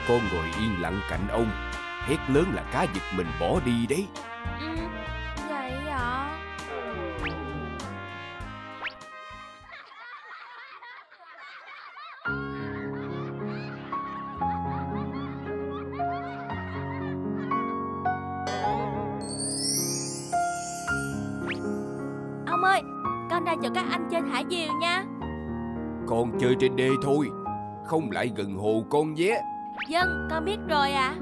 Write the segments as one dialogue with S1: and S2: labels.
S1: Con ngồi yên lặng cạnh ông, hét lớn là cá giật mình bỏ đi đấy.
S2: Vậy ạ? Ông ơi, con ra chỗ các anh chơi thả diều nha.
S1: Con chơi trên đê thôi, không lại gần hồ con nhé.
S2: Vâng, con biết rồi ạ.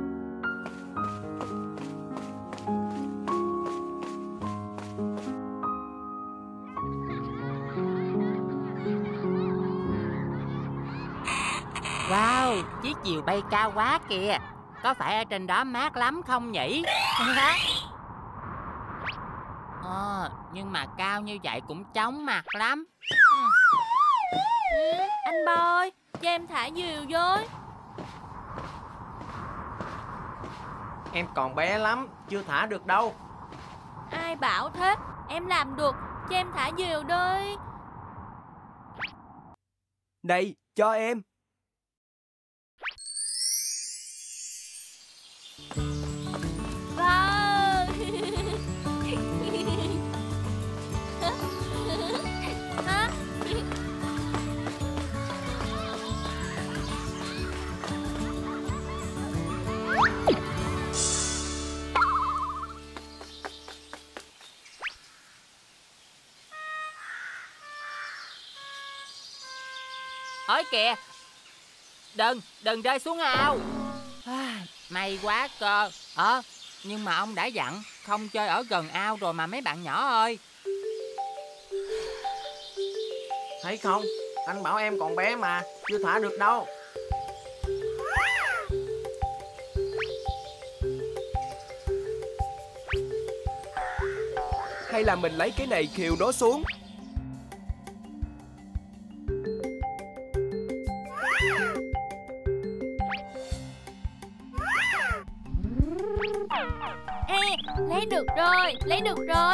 S3: Wow, chiếc diều bay cao quá kìa. Có phải ở trên đó mát lắm không nhỉ? Nhưng mà cao như vậy cũng chóng mặt lắm.
S2: Anh Boy, cho em thả diều với.
S4: Em còn bé lắm, chưa thả được đâu.
S2: Ai bảo thế, em làm được, cho em thả diều đi.
S1: Này, cho em.
S2: Wow. Hả?
S3: Ôi kìa, đừng rơi xuống ao. May quá cơ. Nhưng mà ông đã dặn không chơi ở gần ao rồi mà mấy bạn nhỏ ơi.
S4: Thấy không, anh bảo em còn bé mà, chưa thả được đâu.
S1: Hay là mình lấy cái này khều nó xuống.
S2: Lấy được rồi, lấy được rồi.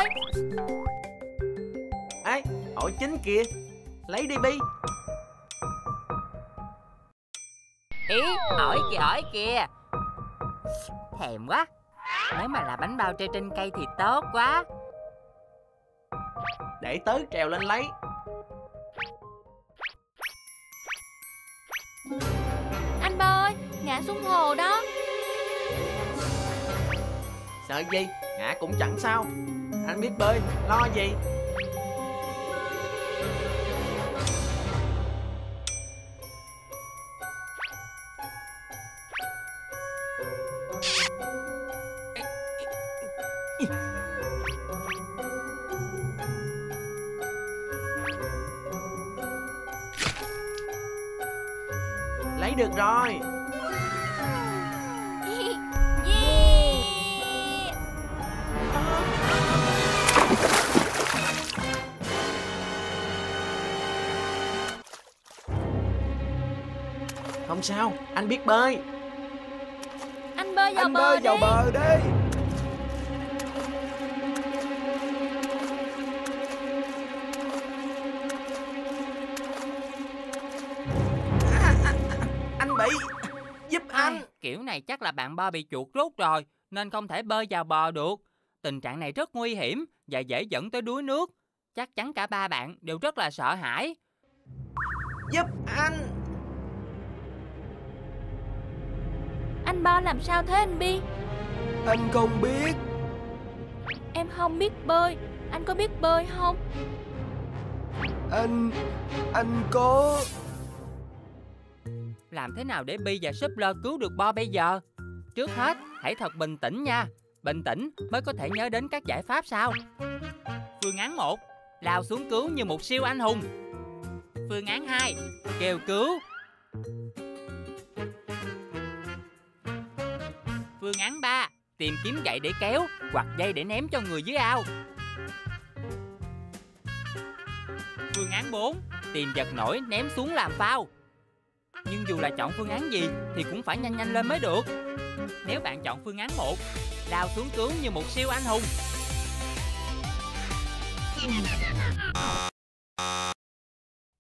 S4: Ê, ổi chín kìa, lấy đi Bi.
S3: Ý, ổi kìa. Thèm quá. Nếu mà là bánh bao treo trên cây thì tốt quá.
S4: Để tớ trèo lên lấy.
S2: Anh Boy, ngã xuống hồ đó.
S4: Sợ gì, ngã cũng chẳng sao. Anh biết bơi, lo gì. Lấy được rồi. Không sao, anh biết bơi.
S2: Anh bơi vào
S1: Anh
S2: bờ
S1: bơi
S2: đi.
S1: vào bờ đi.
S4: Anh bị. Giúp anh.
S3: Kiểu này chắc là bạn Bo bị chuột rút rồi, nên không thể bơi vào bờ được. Tình trạng này rất nguy hiểm và dễ dẫn tới đuối nước. Chắc chắn cả ba bạn đều rất là sợ hãi.
S4: Giúp anh.
S2: Anh Bo làm sao thế anh Bi?
S1: Anh không biết.
S2: Em không biết bơi. Anh có biết bơi không?
S1: Anh có.
S3: Làm thế nào để Bi và Súp-lơ cứu được Bo bây giờ? Trước hết, hãy thật bình tĩnh nha. Bình tĩnh mới có thể nhớ đến các giải pháp sau. Phương án 1, lao xuống cứu như một siêu anh hùng. Phương án 2, kêu cứu. Phương án 3, tìm kiếm gậy để kéo hoặc dây để ném cho người dưới ao. Phương án 4, tìm vật nổi ném xuống làm phao. Nhưng dù là chọn phương án gì thì cũng phải nhanh nhanh lên mới được. Nếu bạn chọn phương án 1, lao xuống cứu như một siêu anh hùng,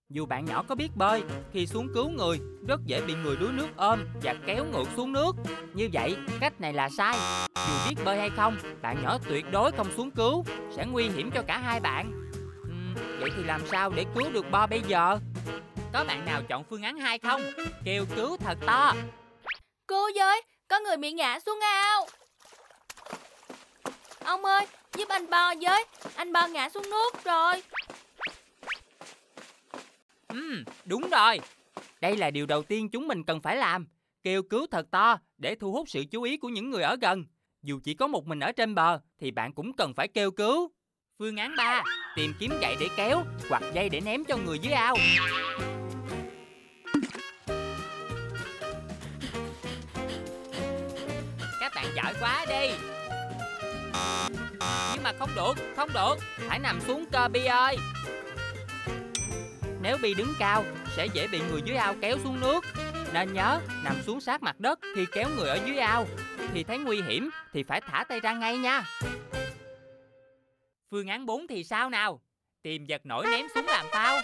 S3: Dù bạn nhỏ có biết bơi, khi xuống cứu người, rất dễ bị người đuối nước ôm và kéo ngược xuống nước. Như vậy, cách này là sai. Dù biết bơi hay không, bạn nhỏ tuyệt đối không xuống cứu, sẽ nguy hiểm cho cả hai bạn. Vậy thì làm sao để cứu được Bo bây giờ? Có bạn nào chọn phương án 2 không? Kêu cứu thật to.
S2: Cô ơi, có người bị ngã xuống ao. Ông ơi, giúp anh Bo với. Anh Bo ngã xuống nước rồi.
S3: Đúng rồi. Đây là điều đầu tiên chúng mình cần phải làm. Kêu cứu thật to để thu hút sự chú ý của những người ở gần. Dù chỉ có một mình ở trên bờ thì bạn cũng cần phải kêu cứu. Phương án 3, tìm kiếm gậy để kéo hoặc dây để ném cho người dưới ao. Các bạn giỏi quá đi. Nhưng mà không được, phải nằm xuống cơ Bi ơi. Nếu Bi đứng cao sẽ dễ bị người dưới ao kéo xuống nước. Nên nhớ nằm xuống sát mặt đất khi kéo người ở dưới ao. Khi thấy nguy hiểm thì phải thả tay ra ngay nha. Phương án 4 thì sao nào? Tìm vật nổi ném xuống làm phao.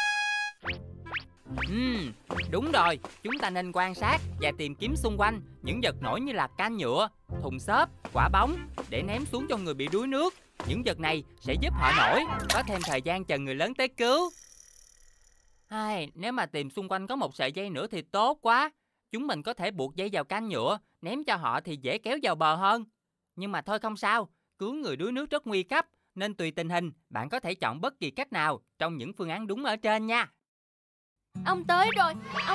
S3: Đúng rồi, chúng ta nên quan sát và tìm kiếm xung quanh những vật nổi như là can nhựa, thùng xốp, quả bóng để ném xuống cho người bị đuối nước. Những vật này sẽ giúp họ nổi, có thêm thời gian chờ người lớn tới cứu. Nếu mà tìm xung quanh có một sợi dây nữa thì tốt quá. Chúng mình có thể buộc dây vào can nhựa, ném cho họ thì dễ kéo vào bờ hơn. Nhưng mà thôi không sao, cứu người đuối nước rất nguy cấp, nên tùy tình hình, bạn có thể chọn bất kỳ cách nào trong những phương án đúng ở trên nha.
S2: Ông tới rồi.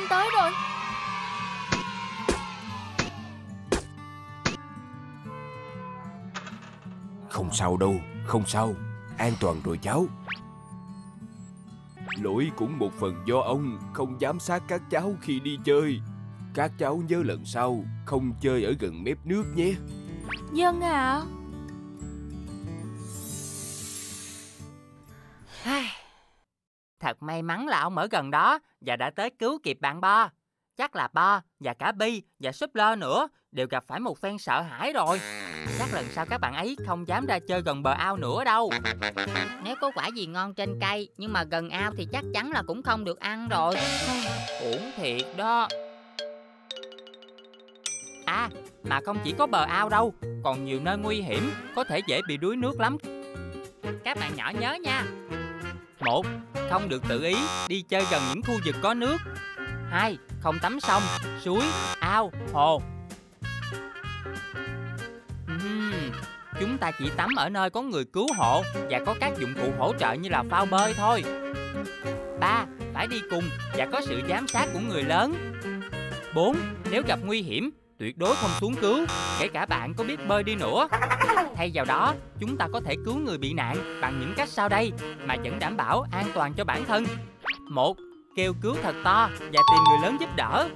S1: Không sao đâu, không sao. An toàn rồi cháu. Lỗi cũng một phần do ông không giám sát các cháu khi đi chơi. Các cháu nhớ lần sau không chơi ở gần mép nước nhé.
S2: Dân ạ.
S3: Thật may mắn là ông ở gần đó và đã tới cứu kịp bạn Bo. Chắc là Bo và cả Bi và Súp Lơ nữa đều gặp phải một phen sợ hãi rồi. Chắc lần sau các bạn ấy không dám ra chơi gần bờ ao nữa đâu.
S5: Nếu có quả gì ngon trên cây nhưng mà gần ao thì chắc chắn là cũng không được ăn rồi.
S3: Uổng thiệt đó. Mà không chỉ có bờ ao đâu, còn nhiều nơi nguy hiểm, có thể dễ bị đuối nước lắm. Các bạn nhỏ nhớ nha. 1. Không được tự ý đi chơi gần những khu vực có nước. 2. Không tắm sông, suối, ao, hồ. Chúng ta chỉ tắm ở nơi có người cứu hộ và có các dụng cụ hỗ trợ như là phao bơi thôi. 3. Phải đi cùng và có sự giám sát của người lớn. 4. Nếu gặp nguy hiểm, tuyệt đối không xuống cứu, kể cả bạn có biết bơi đi nữa. Thay vào đó, chúng ta có thể cứu người bị nạn bằng những cách sau đây mà vẫn đảm bảo an toàn cho bản thân. 1. Kêu cứu thật to và tìm người lớn giúp đỡ.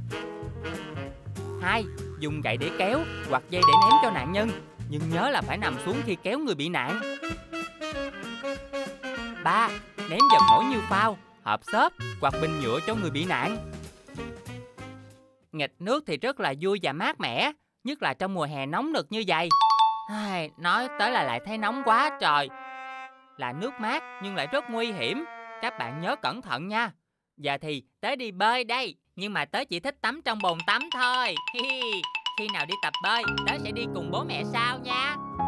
S3: 2. Dùng gậy để kéo hoặc dây để ném cho nạn nhân, nhưng nhớ là phải nằm xuống khi kéo người bị nạn. 3. Ném vật nổi như phao, hộp xốp hoặc bình nhựa cho người bị nạn. Nghịch nước thì rất là vui và mát mẻ, nhất là trong mùa hè nóng nực như vậy. Nói tới là lại thấy nóng quá trời. Là nước mát nhưng lại rất nguy hiểm. Các bạn nhớ cẩn thận nha. Giờ thì tới đi bơi đây. Nhưng mà tớ chỉ thích tắm trong bồn tắm thôi. Khi nào đi tập bơi, tớ sẽ đi cùng bố mẹ sau nha.